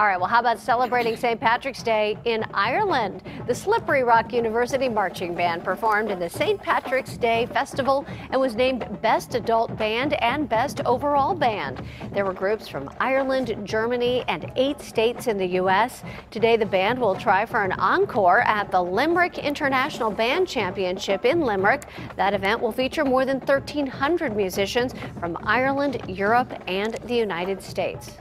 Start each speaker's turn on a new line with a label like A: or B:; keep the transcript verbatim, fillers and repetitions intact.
A: All right, well, how about celebrating Saint Patrick's Day in Ireland? The Slippery Rock University Marching Band performed in the Saint Patrick's Day Festival and was named Best Adult Band and Best Overall Band. There were groups from Ireland, Germany, and eight states in the U S Today, the band will try for an encore at the Limerick International Band Championship in Limerick. That event will feature more than thirteen hundred musicians from Ireland, Europe, and the United States.